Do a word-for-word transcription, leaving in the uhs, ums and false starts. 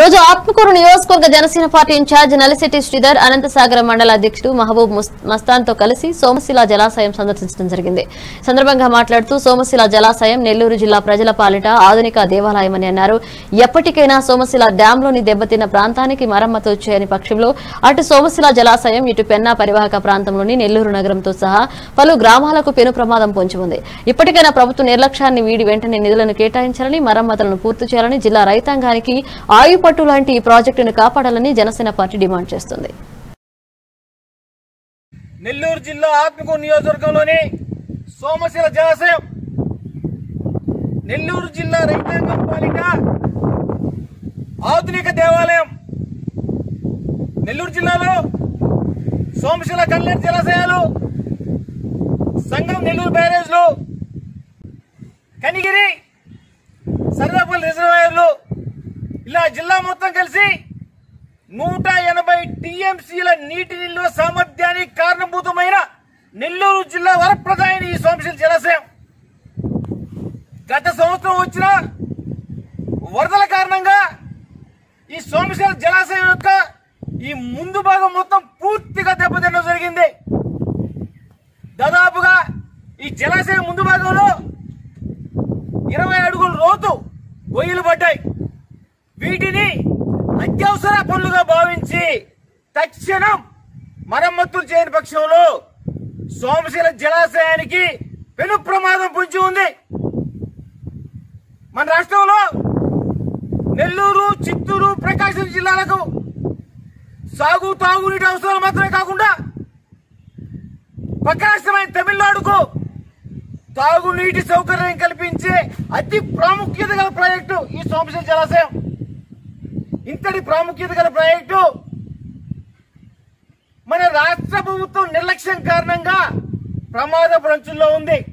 రోజు ఆత్మకూరు నియోజకవర్గ Janasena party incharge Nalisetti Sridhar Anantasagara మండల అధ్యక్షుడు మహబూబ్ మస్తాన్ తో కలిసి సోమశిల జలాశయం సందర్శించడం జరిగింది. సందర్భంగా మాట్లాడుతూ సోమశిల జలాశయం నెల్లూరు జిల్లా ప్రజల పాలిట ఆధునిక దేవాలయమని అన్నారు. ఎప్పటికైనా సోమశిల డ్యాంలోని దెబ్బతిన్న ప్రాంతానికి మరమ్మతు చేయని పక్షంలో అటు సోమశిల జలాశయం ఇటు పెన్నా పరివాహక ప్రాంతంలోని నెల్లూరు నగరంతో సహా పలు గ్రామాలకు పెను ప్రమాదం పొంచి ఉంది. ఇప్పటికైనా ప్రభుత్వ నిర్లక్ష్యాన్ని వీడి వెంటనే నిధులను కేటాయించాలని, మరమ్మతులను పూర్తి చేయాలని, జిల్లా రైతాంగానికి ఆయు పట్టు లాంటి ఈ ప్రాజెక్టును కాపాడాలని జనసేన పార్టీ డిమాండ్ చేస్తుంది. నెల్లూరు జిల్లా ఆత్మకూరు నియోజకవర్గంలోని సోమశిల జలాశయం నెల్లూరు జిల్లా రైతాంగం పాలిట ఆధునిక దేవాలయం. నెల్లూరు జిల్లాలో సోమశిల కల్లేరు జలాశయాలు, సంగం నెల్లూరు బ్యారేజ్లు, కనిగిరి సరదాపల్లి రిజర్వాయర్లు ఇలా జిల్లా మొత్తం కలిసి నూట ఎనభై టీఎంసీల నీటి నిల్వ సామర్థ్యానికి కారణభూతమైన నెల్లూరు జిల్లా వరప్రదాయని ఈ సోమశిల జలాశయం గత సంవత్సరం వచ్చిన వరదల కారణంగా ఈ సోమశిల జలాశయం యొక్క ఈ ముందు భాగం మొత్తం పూర్తిగా దెబ్బతినడం జరిగింది. దాదాపుగా ఈ జలాశయం ముందు భాగంలో ఇరవై అడుగుల లోతు గొయ్యలు పడ్డాయి. వీటిని అత్యవసర పనులుగా భావించి తక్షణం మరమ్మతులు చేయని పక్షంలో సోమశిల జలాశయానికి పెను ప్రమాదం పొంచి ఉంది. మన రాష్ట్రంలో నెల్లూరు, చిత్తూరు, ప్రకాశం జిల్లాలకు సాగు తాగునీటి అవసరాలు మాత్రమే కాకుండా పక్క రాష్ట్రమైన తమిళనాడుకు తాగునీటి సౌకర్యం కల్పించే అతి ప్రాముఖ్యత గల ప్రాజెక్టు ఈ సోమశిల జలాశయం. ఇంతటి ప్రాముఖ్యత గల ప్రాజెక్టు మన రాష్ట్ర ప్రభుత్వం నిర్లక్ష్యం కారణంగా ప్రమాదపు అంచుల్లో ఉంది.